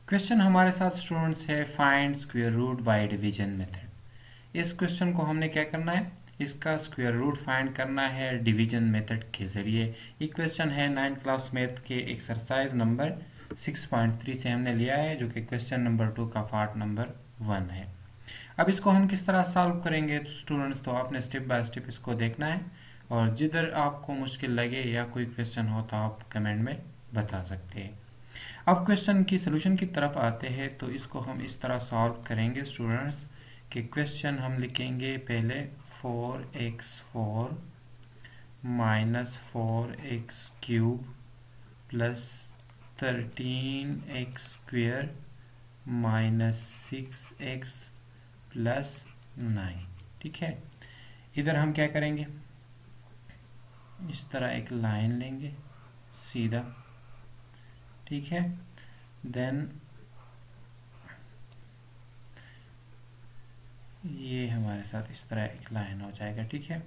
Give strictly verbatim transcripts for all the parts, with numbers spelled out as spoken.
Question हमारे साथ students है find square root by division method. इस क्वेश्चन को हमने क्या करना है, इसका स्क्वायर रूट फाइंड करना है डिवीजन मेथड के जरिए। ये क्वेश्चन है नाइन्थ क्लास मैथ के exercise number six point three से हमने लिया है, जो कि क्वेश्चन नंबर टू का पार्ट नंबर वन है। अब इसको हम किस तरह सॉल्व करेंगे तो स्टूडेंट्स, तो आपने स्टेप बाय स्टेप इसको देखना है, और जिधर आपको मुश्किल लगे या कोई क्वेश्चन हो तो आप कमेंट में बता सकते हैं। अब क्वेश्चन की सोल्यूशन की तरफ आते हैं, तो इसको हम इस तरह सॉल्व करेंगे स्टूडेंट्स कि क्वेश्चन हम लिखेंगे पहले four x four minus four x cube plus thirteen x square minus six x plus nine. ठीक है, इधर हम क्या करेंगे, इस तरह एक लाइन लेंगे सीधा। ठीक है, देन ये हमारे साथ इस तरह एक लाइन हो जाएगा। ठीक है,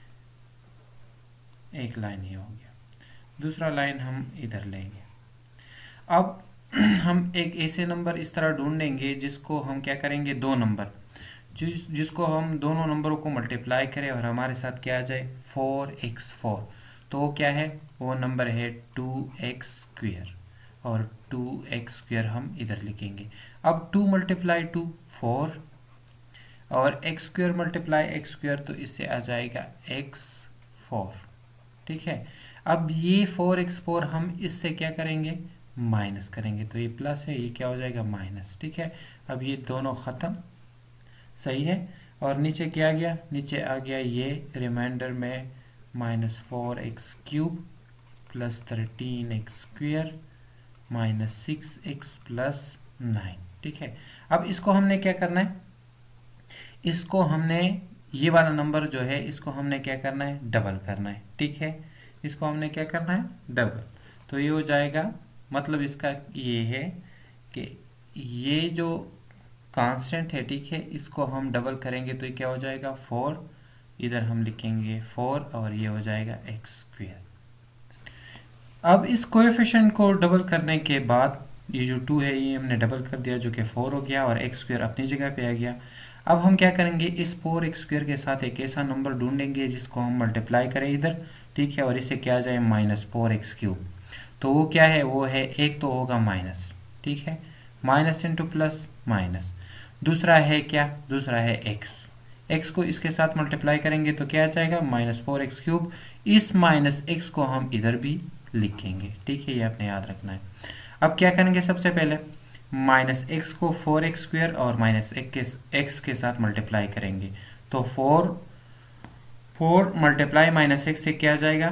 एक लाइन ये हो गया, दूसरा लाइन हम इधर लेंगे। अब हम एक ऐसे नंबर इस तरह ढूंढेंगे जिसको हम क्या करेंगे, दो नंबर जिस जिसको हम दोनों नंबरों को मल्टीप्लाई करें और हमारे साथ क्या आ जाए फोर एक्स फोर। तो वो क्या है, वो नंबर है टू एक्स स्क्वेयर, और टू एक्स स्क्वेयर हम इधर लिखेंगे। अब टू मल्टीप्लाई टू फोर, और x square multiply x square, तो इससे आ जाएगा एक्स फोर। ठीक है, अब ये फोर एक्स फोर हम इससे क्या करेंगे, माइनस करेंगे, तो ये प्लस है, ये क्या हो जाएगा माइनस। ठीक है, अब ये दोनों खत्म, सही है। और नीचे क्या आ गया, नीचे आ गया ये रिमाइंडर में minus four x cube plus thirteen x square minus six x plus nine. ठीक है, अब इसको हमने क्या करना है, इसको हमने ये वाला नंबर जो है इसको हमने क्या करना है, डबल करना है। ठीक है, इसको हमने क्या करना है, डबल। तो ये हो जाएगा, मतलब इसका ये है कि ये जो कांस्टेंट है, ठीक है, इसको हम डबल करेंगे तो ये क्या हो जाएगा फोर, इधर हम लिखेंगे फोर, और ये हो जाएगा एक्स स्क्वेयर। अब इस कोएफिशिएंट को डबल करने के बाद ये जो टू है ये हमने डबल कर दिया, जो कि फोर हो गया, और एक्स स्क्वेयर अपनी जगह पे आ गया। अब हम क्या करेंगे, इस फोर एक्स स्क्वेयर के साथ एक ऐसा नंबर ढूंढेंगे जिसको हम मल्टीप्लाई करें इधर। ठीक है, और इससे क्या आ जाए माइनस फोर एक्स क्यूब। तो वो क्या है, वो है एक तो होगा माइनस। ठीक है, माइनस इंटू प्लस माइनस, दूसरा है क्या, दूसरा है एक्स। एक्स को इसके साथ मल्टीप्लाई करेंगे तो क्या आ जाएगा माइनस फोर एक्स क्यूब। इस माइनस एक्स को हम इधर भी लिखेंगे। ठीक है, ये आपने याद रखना है। अब क्या करेंगे, सबसे पहले माइनस एक्स को फोर एक्स स्क्वेयर और माइनस एक्स के साथ मल्टीप्लाई करेंगे, तो four four multiply minus x से क्या आ जाएगा,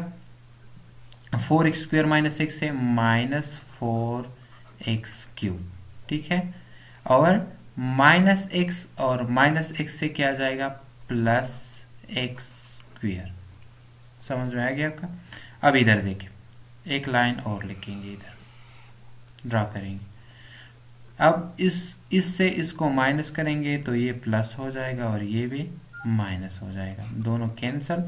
four x square minus x से माइनस फोर एक्स क्यूब। ठीक है, और माइनस एक्स और माइनस एक्स से क्या आ जाएगा, प्लस एक्स स्क्वेयर। समझ में आ गया आपका। अब इधर देखिए, एक लाइन और लिखेंगे, इधर ड्रा करेंगे। अब इस इससे इसको माइनस करेंगे तो ये प्लस हो जाएगा और ये भी माइनस हो जाएगा, दोनों कैंसल।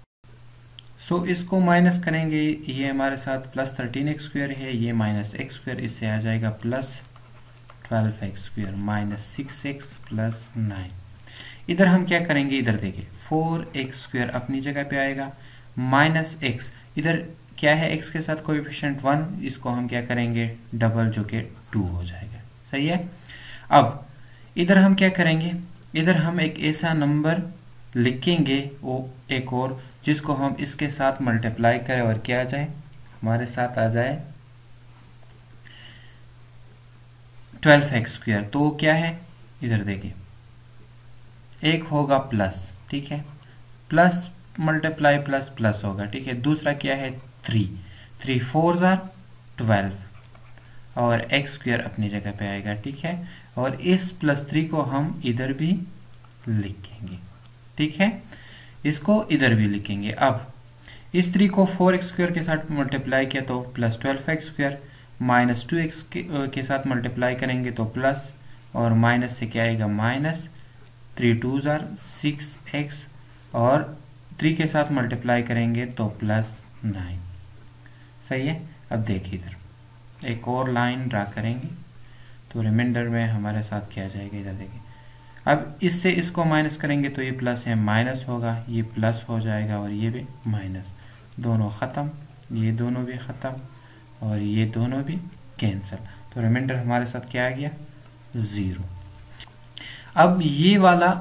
सो इसको माइनस करेंगे, ये हमारे साथ प्लस थर्टीन एक्स स्क्वेयर है, ये माइनस एक्स स्क्वेयर, इससे आ जाएगा plus twelve x square minus six x plus nine. इधर हम क्या करेंगे, इधर देखिए फोर एक्स स्क्वेयर अपनी जगह पे आएगा, माइनस एक्स, इधर क्या है एक्स के साथ कोएफिशिएंट वन, इसको हम क्या करेंगे डबल, जो कि टू हो जाएगा। सही है। अब इधर हम क्या करेंगे, इधर हम एक ऐसा नंबर लिखेंगे, वो एक और, जिसको हम इसके साथ मल्टीप्लाई करें और क्या आ जाए, हमारे साथ आ जाए ट्वेल्व एक्स स्क्वेयर। तो क्या है, इधर देखिए एक होगा प्लस। ठीक है, प्लस मल्टीप्लाई प्लस प्लस होगा। ठीक है, दूसरा क्या है थ्री, थ्री फोर जार ट्वेल्व, और एक्स स्क्वेयर अपनी जगह पे आएगा। ठीक है, और इस प्लस थ्री को हम इधर भी लिखेंगे। ठीक है, इसको इधर भी लिखेंगे। अब इस थ्री को फोर एक्स स्क्वेयर के साथ मल्टीप्लाई किया तो plus twelve x square, minus two x के साथ मल्टीप्लाई करेंगे तो प्लस, और माइनस से क्या आएगा माइनस, थ्री टू जार सिक्स एक्स, और थ्री के साथ मल्टीप्लाई करेंगे तो प्लस नाइन। सही है। अब देखिए इधर एक और लाइन ड्रा करेंगे, तो रिमाइंडर में हमारे साथ क्या आ जाएगा, इधर देखिए। अब इससे इसको माइनस करेंगे तो ये प्लस है, माइनस होगा, ये प्लस हो जाएगा और ये भी माइनस, दोनों ख़त्म, ये दोनों भी ख़त्म और ये दोनों भी कैंसिल। तो रिमाइंडर हमारे साथ क्या आ गया, ज़ीरो। अब ये वाला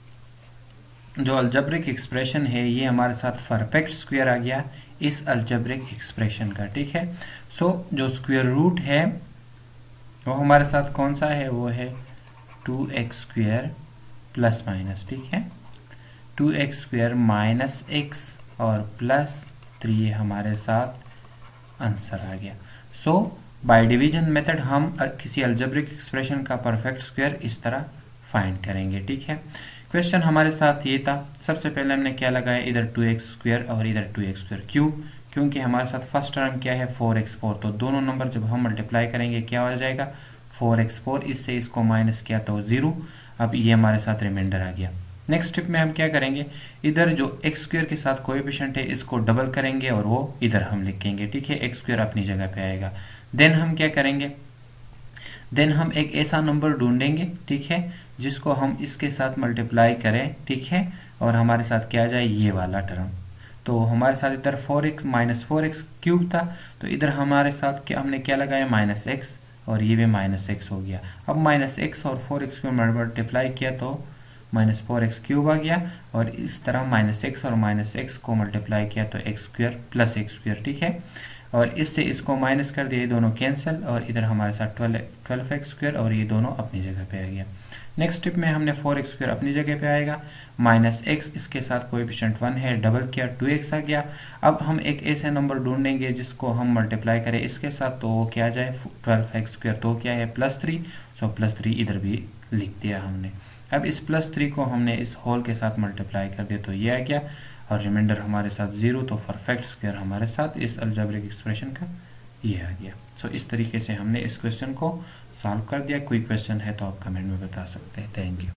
जो अलजेब्रिक एक्सप्रेशन है ये हमारे साथ परफेक्ट स्क्वायर आ गया इस अलजेब्रिक एक्सप्रेशन का, ठीक है। सो so, जो स्क्वायर रूट है वो हमारे साथ कौन सा है, वो है two x square plus minus, ठीक है, two x square minus x और प्लस थ्री हमारे साथ आंसर आ गया। सो बाय डिवीजन मेथड हम किसी अलजेब्रिक एक्सप्रेशन का परफेक्ट स्क्वायर इस तरह फाइंड करेंगे, ठीक है। क्वेश्चन हमारे साथ ये था, सबसे पहले हमने क्या लगाया, इधर टू एक्स स्क्वायर और इधर टू एक्स स्क्वायर, क्यों, क्योंकि हमारे साथ फर्स्ट टर्म क्या है फोर एक्स फोर, तो दोनों नंबर जब हम मल्टीप्लाई करेंगे क्या हो जाएगा फोर एक्स फोर, इससे इसको माइनस किया तो जीरो। अब ये हमारे साथ रिमाइंडर आ गया। नेक्स्ट स्टेप में हम क्या करेंगे, इधर जो एक्स स्क्वायर के साथ कोएफिशिएंट है इसको डबल करेंगे और वो इधर हम लिखेंगे, ठीक है, एक्स स्क्वायर अपनी जगह पे आएगा। देन हम क्या करेंगे, देन हम एक ऐसा नंबर ढूंढेंगे, ठीक है, जिसको हम इसके साथ मल्टीप्लाई करें, ठीक है, और हमारे साथ क्या आ जाए ये वाला टर्म। तो हमारे साथ इधर four x minus four x cube था, तो इधर हमारे साथ क्या हमने क्या लगाया माइनस एक्स और ये भी माइनस एक्स हो गया। अब माइनस एक्स और फोर एक्स को मल्टीप्लाई किया तो माइनस फोर एक्स क्यूब आ गया और इस तरह माइनस एक्स और माइनस एक्स को मल्टीप्लाई किया तो x square plus x square, ठीक है, और इससे इसको माइनस कर दिया, ये दोनों कैंसिल और इधर हमारे साथ ट्वेल्व ट्वेल्व एक्स स्क्वायर और ये दोनों अपनी जगह पे आ गया। नेक्स्ट स्टेप में हमने फोर एक्स स्क्वायर अपनी जगह पे आएगा, माइनस एक्स इसके साथ कोएफिशिएंट वन है, डबल किया टू एक्स आ गया। अब हम एक ऐसे नंबर ढूंढेंगे जिसको हम मल्टीप्लाई करें इसके साथ तो वो क्या आ जाए ट्वेल्व एक्स स्क्वायर, तो क्या है plus three, so plus three इधर भी लिख दिया हमने। अब इस प्लस थ्री को हमने इस होल के साथ मल्टीप्लाई कर दिया तो ये आ गया और रिमाइंडर हमारे साथ जीरो, तो परफेक्ट स्क्वायर हमारे साथ इस अलजेब्रिक एक्सप्रेशन का ये आ गया। सो so, इस तरीके से हमने इस क्वेश्चन को सॉल्व कर दिया। कोई क्वेश्चन है तो आप कमेंट में बता सकते हैं। Thank you.